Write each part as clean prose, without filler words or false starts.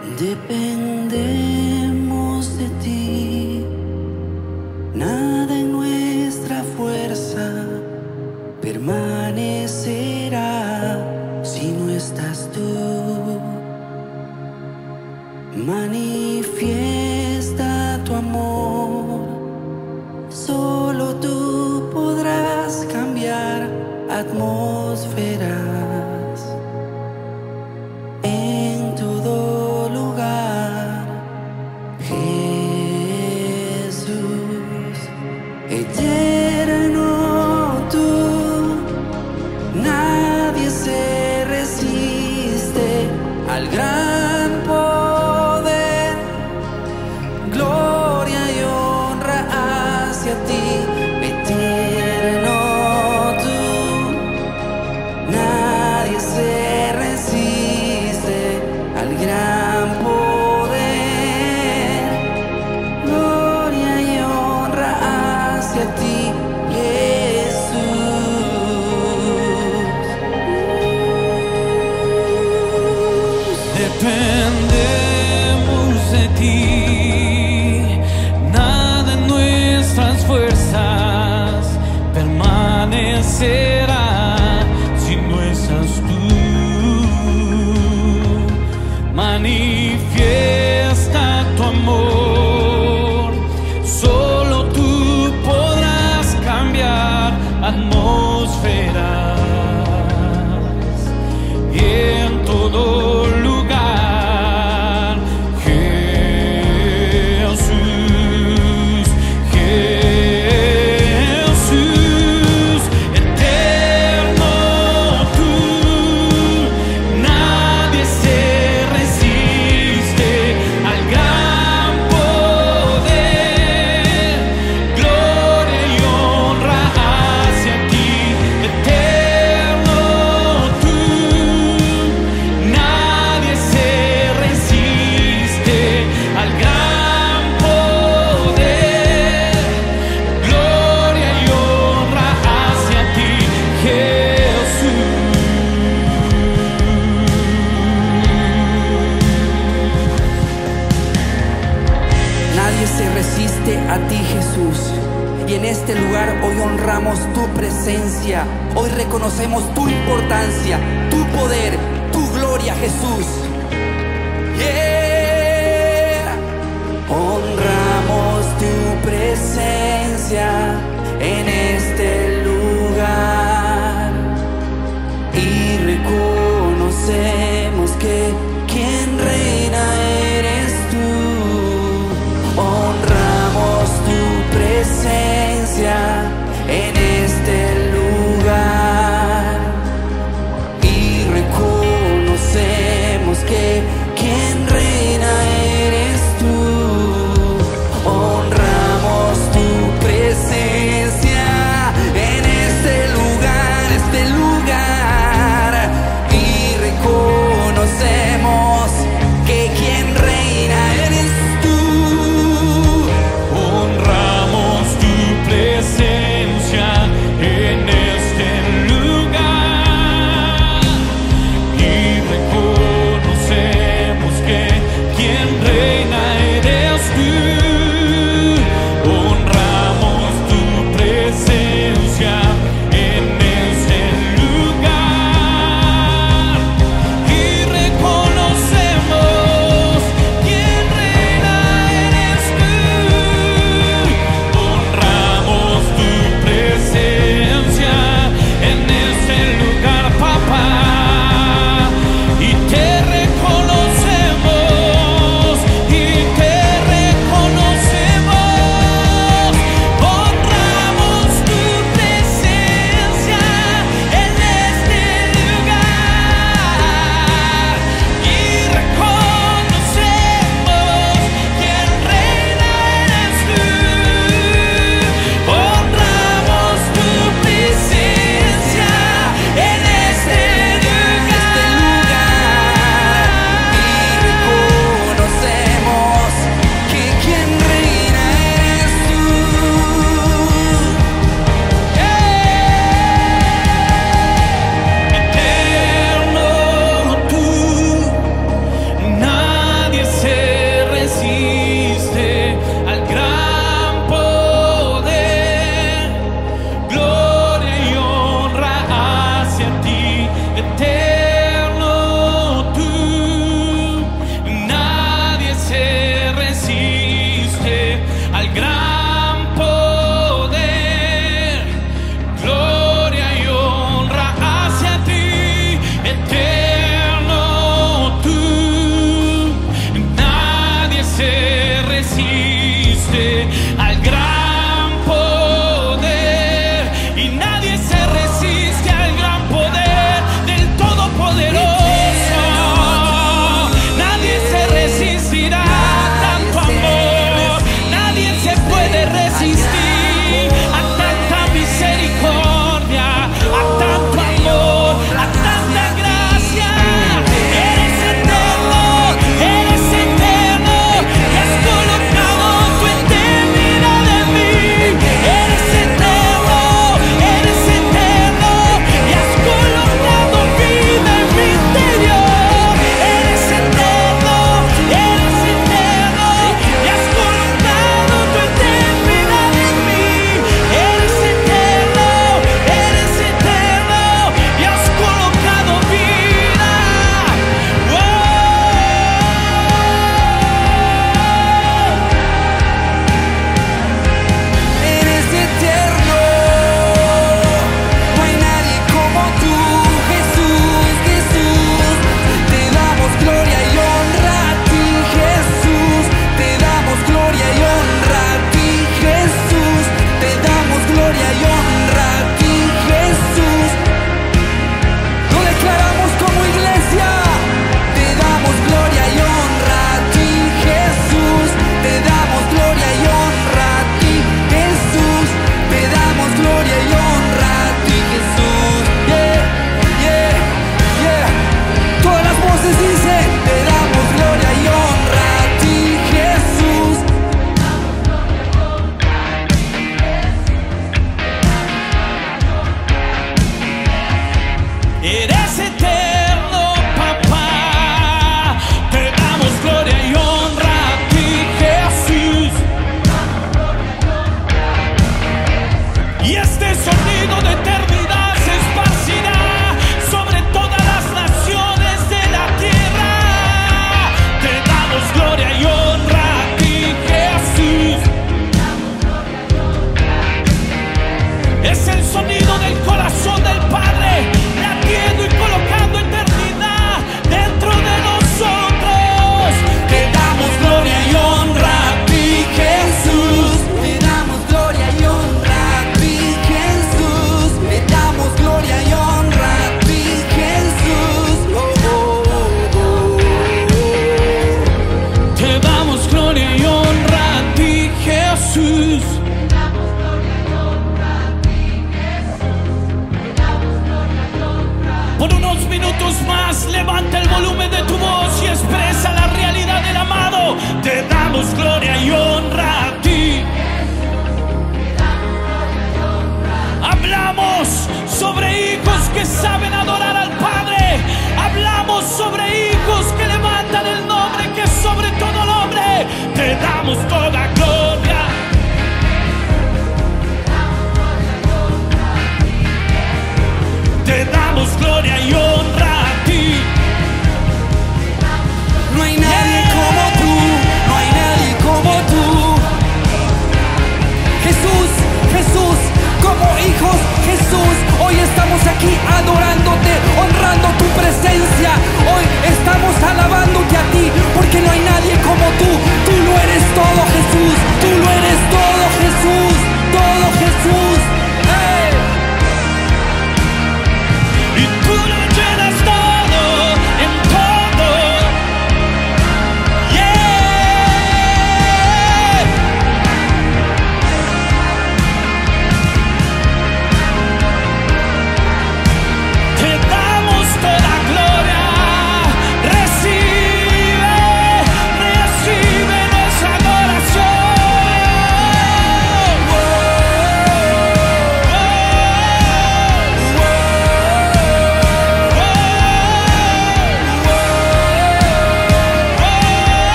Dependemos de ti, nada en nuestra fuerza permanecerá si no estás tú. Manifiesta tu amor, solo tú podrás cambiar atmósferas en todo lugar. Jesús, eterno tú, nadie se resiste al gran poder. Gloria y honra hacia ti, eterno tú, nadie se resiste al gran poder. Gloria y honra hacia ti, Jesús. Dependemos de ti, nada en nuestras fuerzas permanecerá si no estás tú. Manifiesta tu amor, solo tú podrás cambiar atmósferas y en todo lugar. Jesús, Jesús, eterno tú, nadie se resiste al gran poder. Gloria y honra hacia ti, eterno tú, nadie se resiste al gran poder. Gloria y honra hacia ti, Jesús. Nadie se resiste a ti, Jesús. Y en este lugar hoy honramos tu presencia. Hoy reconocemos tu importancia, tu poder, tu gloria, Jesús. Yeah. Honramos tu presencia en este lugar y reconocemos que quien reina eres tú. Honramos tu presencia en este lugar y reconocemos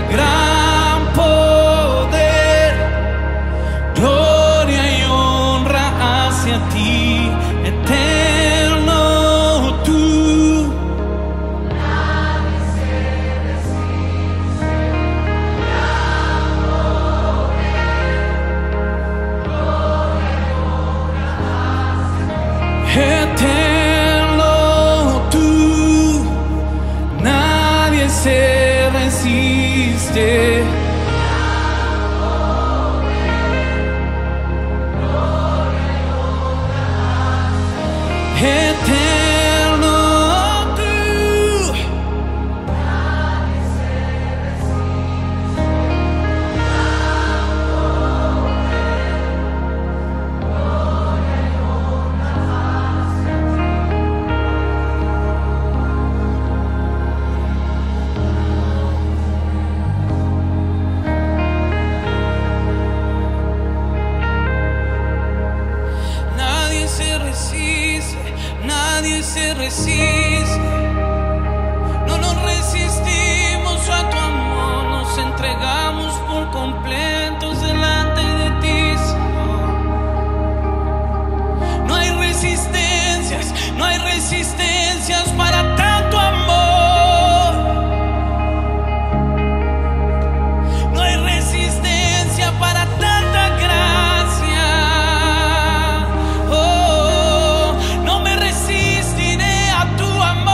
gran poder, gloria y honra hacia ti, eterno tú. Eterno tú, nadie se resiste. Eterno tú, nadie se resiste, nadie se resiste. No nos resistimos a tu amor, nos entregamos por completos delante de ti, Señor. No hay resistencias, no hay resistencias para tanto amor. No hay resistencia para tanta gracia. Oh, no me resistiré a tu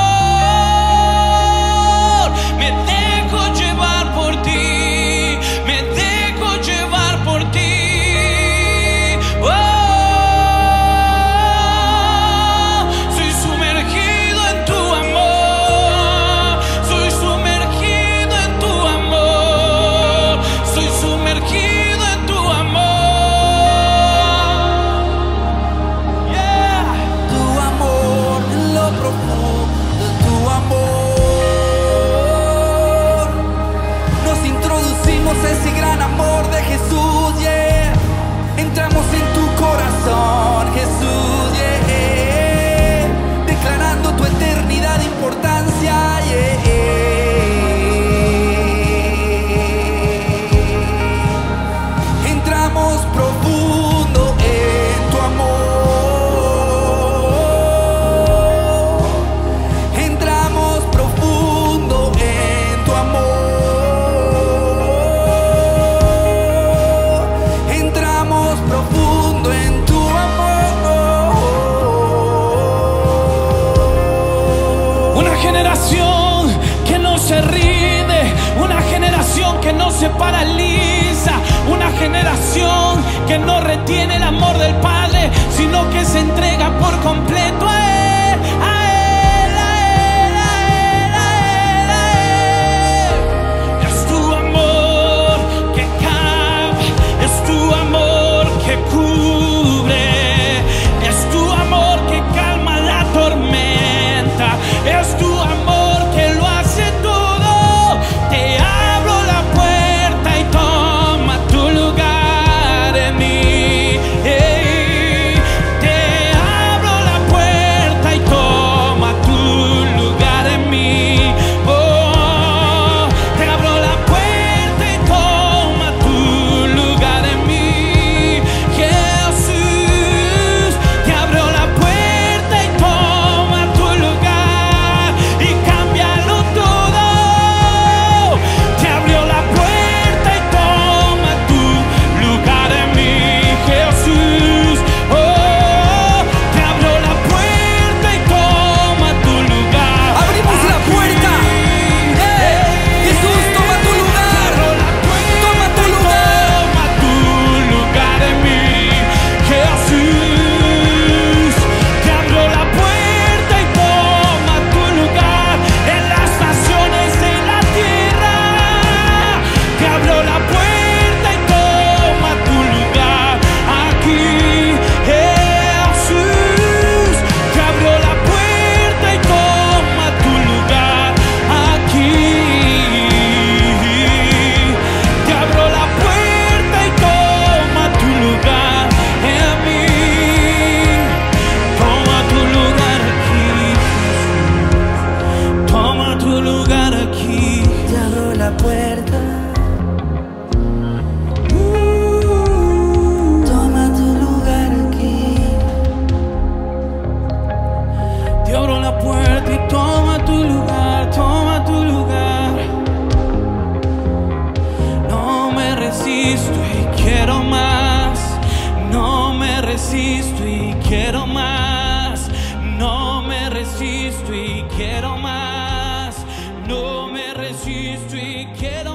amor. Me dejo llevar por ti, me dejo llevar por ti. Oh, soy sumergido en tu amor, soy sumergido en tu amor, soy sumergido en tu amor. Yeah. Tu amor, en lo profundo, tu amor. Nos introducimos a ese gran amor de Jesús, yeah. Entramos en tu corazón, Jesús, yeah. Declarando tu eternidad de importancia, yeah. Entramos profundo en tu amor. Entramos profundo en tu amor. Entramos profundo en tu amor. Una generación que no se rinde, una generación que no se paraliza, una generación que no retiene el amor del Padre, sino que se entrega por completo a Él, a Él, a Él, a Él, a Él, a Él. Es tu amor que cambia, es tu amor que cubre, es tu amor que calma la tormenta, es tu amor que lo hace todo. Te abro la puerta y toma tu lugar en mí. Te abro la resisto y quiero más. No me resisto y quiero más. No me resisto y quiero más. No me resisto y quiero